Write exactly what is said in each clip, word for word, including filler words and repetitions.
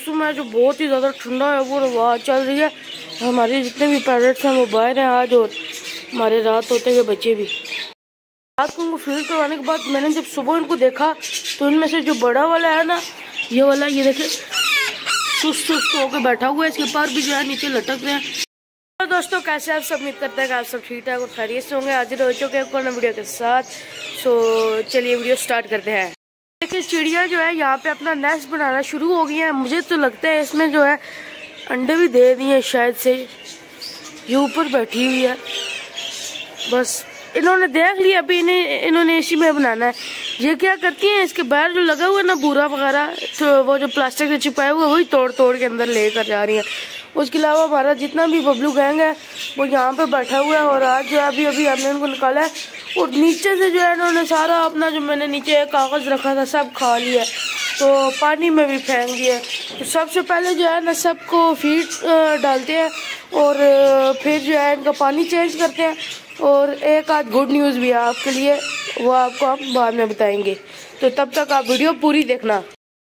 मौसम है जो बहुत ही ज़्यादा ठंडा है, वो हवा चल रही है। हमारे जितने भी पेरेंट्स हैं वो बाहर हैं आज, और हमारे रात होते हुए बच्चे भी। रात को उनको फीड करवाने के बाद मैंने जब सुबह इनको देखा तो इनमें से जो बड़ा वाला है ना, ये वाला, ये देखे सुस्त सुस्त होकर बैठा हुआ है, इसके पैर भी जो है नीचे लटक रहे हैं। तो दोस्तों कैसे आप सब, उम्मीद करते हैं कि आप सब ठीक ठाक और खैरियत से होंगे। हाजिर हो चुके हैं एक और वीडियो के साथ। सो चलिए वीडियो स्टार्ट करते हैं। देखिए चिड़िया जो है यहाँ पे अपना नेस्ट बनाना शुरू हो गई है। मुझे तो लगता है इसमें जो है अंडे भी दे दिए शायद से। ये ऊपर बैठी हुई है, बस इन्होंने देख लिया अभी इन्हें इन्होंने इसी में बनाना है। ये क्या करती हैं, इसके बाहर जो लगा हुआ है ना बूरा वगैरह, तो वो जो प्लास्टिक से छिपाया हुआ है वही तोड़ तोड़ के अंदर लेकर जा रही हैं। उसके अलावा हमारा जितना भी बबलू गैंग है वो यहाँ पे बैठा हुआ है। और आज जो अभी अभी हमने उनको निकाला है और नीचे से जो है इन्होंने सारा अपना जो मैंने नीचे कागज़ रखा था सब खा लिया, तो पानी में भी फेंक दिया। तो सबसे पहले जो है ना सबको फीड डालते हैं और फिर जो है इनका पानी चेंज करते हैं। और एक आध गुड न्यूज़ भी है आपके लिए, वो आपको हम बाद में बताएंगे, तो तब तक आप वीडियो पूरी देखना।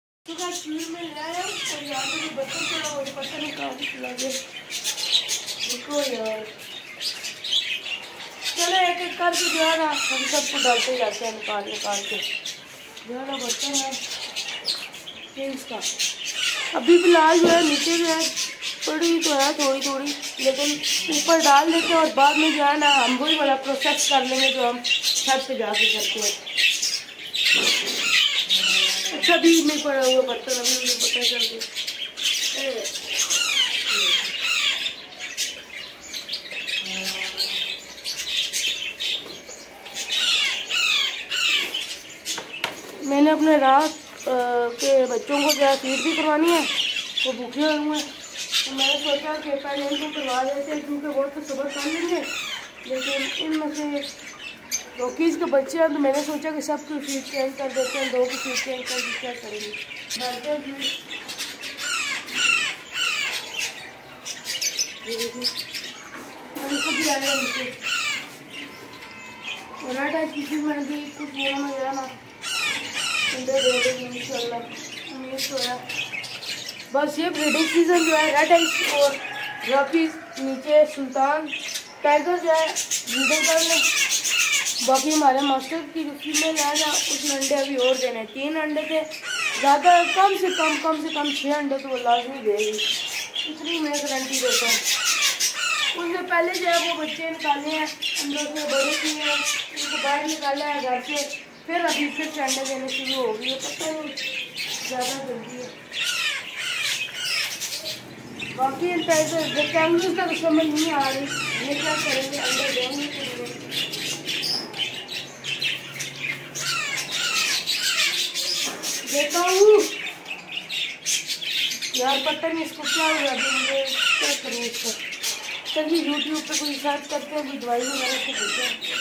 चलो एक एक करके जो है ना हम सबको डालते जाते हैं, निकाल निकाल के जो है ना बर्तन है इसका। अभी फिलहाल जो है नीचे जो है पड़ी तो है थोड़ी थोड़ी, लेकिन ऊपर डाल देते हैं और बाद में जो है ना हम वही वाला प्रोसेस कर लेंगे जो हम छत पे जाके करते हैं। अच्छा भी नहीं पड़ा हुआ बर्तन, अभी मुझे पता चल गया। मैंने अपने रात के बच्चों को जो है फीड भी करवानी है, वो भूखे हुए हैं, तो मैंने सोचा कि पहले इनको करवा देते हैं क्योंकि वो तो सुबह खा लेंगे। लेकिन इनमें से रॉकीज़ के बच्चे हैं तो मैंने सोचा कि सबकी फीड चेंज कर देते हैं, दो की फीड चेंज कर दी, क्या करेंगे डालते हैं फीड। भी आएगा नीचे और टाइप की चीज़ मैंने दी कुछ मेरा में गया ना अंदर दे देंगे इंशाल्लाह, उम्मीद तो है। बस ये ब्रीडिंग सीजन जो है रेड आइस और रॉकीज, नीचे सुल्तान टाइगर जो है ब्रीडिंग कर लें। बाकी हमारे मास्टर की जो फीमेल है ना उसने अंडे अभी और देने, तीन अंडे थे, ज़्यादा कम से कम कम से कम छः अंडे तो वो लाजमी देगी, इतनी मैं गारंटी देता हूँ। उससे पहले जो है वो बच्चे निकाले हैं अंदर से, बड़े किए हैं, उनको बाहर निकाला है घर से, फिर अभी फिर से अंडे देने शुरू हो गई है। पता नहीं ज़्यादा जल्दी है। बाकी कैमरे तक समझ नहीं आ रही ये क्या करेंगे, अंदर देंगे देता हूँ यार, पता नहीं इसको क्या हुआ, मुझे क्या करूँ इसको। चलिए यूट्यूब पे कोई सर्च करते हैं, कोई दवाई वगैरह से देते हैं।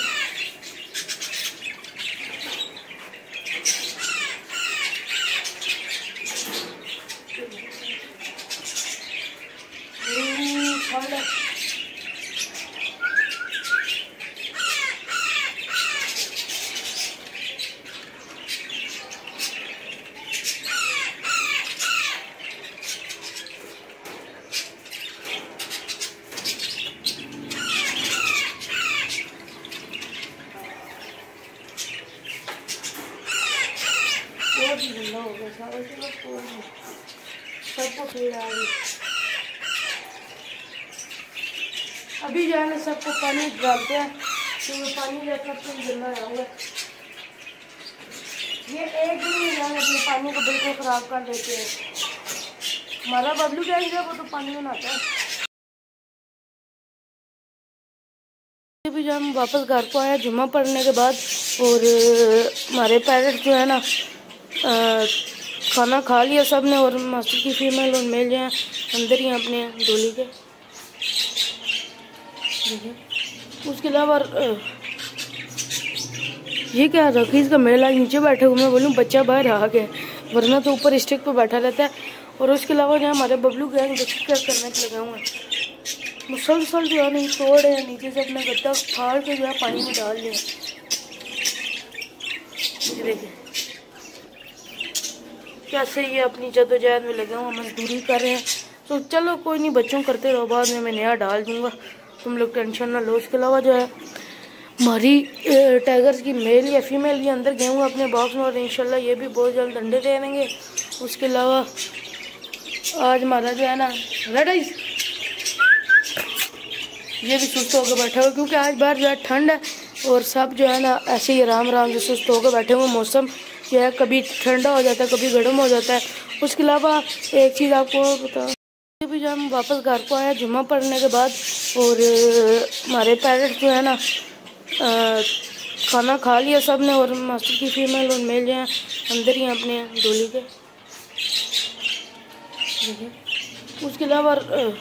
हो गया सारा, सबको फीड आ गई। अभी जो है ना सबको पानी डालते हैं, तो पानी रहता तो गिरना होगा। ये एक दिन में जान अपने पानी को बिल्कुल ख़राब कर देते हैं। हमारा बबलू क्या है वो तो पानी में नहाता है। भी जब हम वापस घर को आए जुम्मा पढ़ने के बाद, और हमारे पेरेंट्स जो है ना आ, खाना खा लिया सब ने, और मास्टर की फीमेल और मेल जो हैं अंदर ही अपने डोली के। उसके अलावा ये क्या रकीज़ का मेल आज नीचे बैठे हुए, मैं बोलूँ बच्चा बाहर आ गया, वरना तो ऊपर स्टिक पे बैठा रहता है। और उसके अलावा जो हमारे बबलू गैंग क्या करने के लगे हुए हैं, मुसलसल जो है नहीं तोड़ है, नीचे से अपना गद्दा फाड़ के जो है पानी में डाल दिया। देखिए क्या सही है, अपनी जद्दोजहद में लगे हुए, मजदूरी कर रहे हैं। तो चलो कोई नहीं, बच्चों करते रहो, बाद में मैं नया डाल दूंगा, तुम लोग टेंशन ना लो। उसके अलावा जो है हमारी टाइगर्स की मेल या फीमेल ये अंदर गए हुए अपने बॉक्स में, और इंशाल्लाह ये भी बहुत जल्द अंडे दे देंगे। उसके अलावा आज हमारा जो है ना रेड आइस ये भी सुस्त होकर बैठा हुआ, क्योंकि आज बाहर जो है ठंड है और सब जो है ना ऐसे ही आराम आराम से सुस्त होकर बैठे हुए। मौसम जो है कभी ठंडा हो जाता है, कभी गर्म हो जाता है। उसके अलावा एक चीज़ आपको बता, भी जब हम वापस घर को आए जुम्मा पढ़ने के बाद, और हमारे पेरेंट्स जो है ना आ, खाना खा लिया सब ने, और मास्टर की फीमेल और मेल जो हैं अंदर ही अपने डोली के। उसके अलावा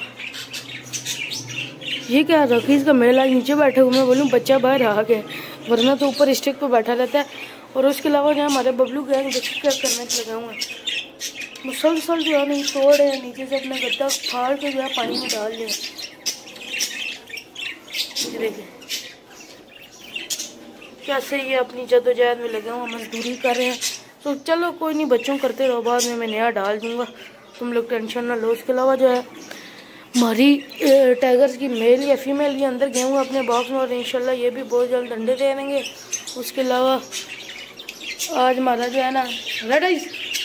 ये क्या रखीज का मेल आज नीचे बैठे हुए, मैं बोलूँ बच्चा बाहर आ गया, वरना तो ऊपर स्टिक पे बैठा रहता है। और उसके अलावा जो हमारे बबलू गैंग क्या करने लगे हुए हैं, मुसलसल जो है नहीं तोड़ रहे हैं, नीचे से अपना गद्दा फाड़ के जो है पानी में डाल दिया। देखिए क्या सही है, अपनी जद्दोजहद में लगे हुए, मजदूरी कर रहे हैं। तो चलो कोई नहीं, बच्चों करते रहो, बाद में मैं नया डाल दूंगा, तुम लोग टेंशन ना लो। उसके अलावा जो है हमारी टाइगर्स की मेल या फीमेल ये अंदर गए हुए अपने बॉक्स में, और इंशाल्लाह ये भी बहुत जल्द अंडे दे देंगे। उसके अलावा आज हमारा जो है ना रेड आइस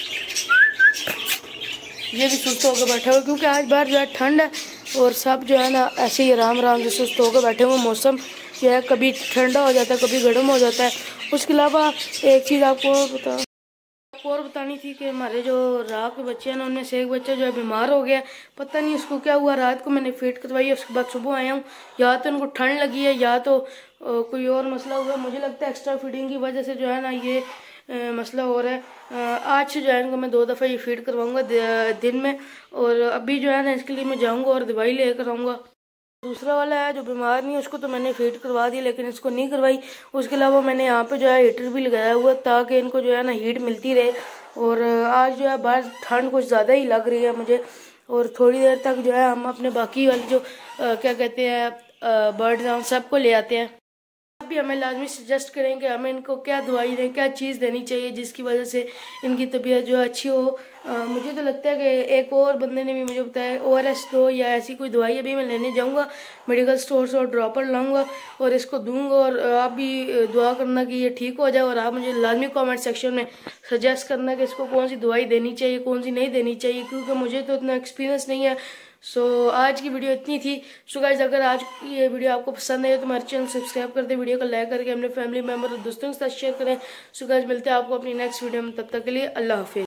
ये भी सुस्त होकर बैठा हुआ, क्योंकि आज बाहर जो है ठंड है और सब जो है ना ऐसे ही आराम आराम से सुस्त होकर बैठे हुए। मौसम जो है कभी ठंडा हो जाता है, कभी गर्म हो जाता है। उसके अलावा एक चीज़ आपको बता और बतानी थी कि हमारे जो रात के बच्चे हैं ना, उनमें से एक बच्चा जो है बीमार हो गया, पता नहीं उसको क्या हुआ। रात को मैंने फीड करवाई है, उसके बाद सुबह आया हूँ, या तो उनको ठंड लगी है या तो कोई और मसला हुआ। मुझे लगता है एक्स्ट्रा फीडिंग की वजह से जो है ना ये आ, मसला हो रहा है। आज से जो है इनको मैं दो दफ़ा ये फीड करवाऊँगा दिन में, और अभी जो है ना इसके लिए मैं जाऊँगा और दवाई लेकर आऊँगा। दूसरा वाला है जो बीमार नहीं है, उसको तो मैंने फीड करवा दी, लेकिन इसको नहीं करवाई। उसके अलावा मैंने यहाँ पे जो है हीटर भी लगाया हुआ ताकि इनको जो है ना हीट मिलती रहे। और आज जो है बाहर ठंड कुछ ज़्यादा ही लग रही है मुझे, और थोड़ी देर तक जो है हम अपने बाकी वाले जो आ, क्या कहते हैं बर्ड्स हैं सबको ले आते हैं। भी हमें लाजमी सजेस्ट करें कि हमें इनको क्या दवाई दें, क्या चीज़ देनी चाहिए जिसकी वजह से इनकी तबीयत जो अच्छी हो। आ, मुझे तो लगता है कि एक और बंदे ने भी मुझे बताया ओ आर एस दो या ऐसी कोई दवाई अभी मैं लेने जाऊंगा मेडिकल स्टोर से, और ड्रॉपर लाऊंगा और इसको दूंगा। और आप भी दुआ करना कि ये ठीक हो जाए, और आप मुझे लाजमी कमेंट सेक्शन में सजेस्ट करना कि इसको कौन सी दवाई देनी चाहिए, कौन सी नहीं देनी चाहिए, क्योंकि मुझे तो इतना एक्सपीरियंस नहीं है। सो so, आज की वीडियो इतनी थी। सो so, गाइस अगर आज की ये वीडियो आपको पसंद आई तो हमारे चैनल सब्सक्राइब कर दें, वीडियो को लाइक करके अपने फैमिली मेम्बर और दोस्तों के साथ शेयर करें। सो so, गाइस मिलते हैं आपको अपनी नेक्स्ट वीडियो में, तब तक के लिए अल्लाह हाफिज़।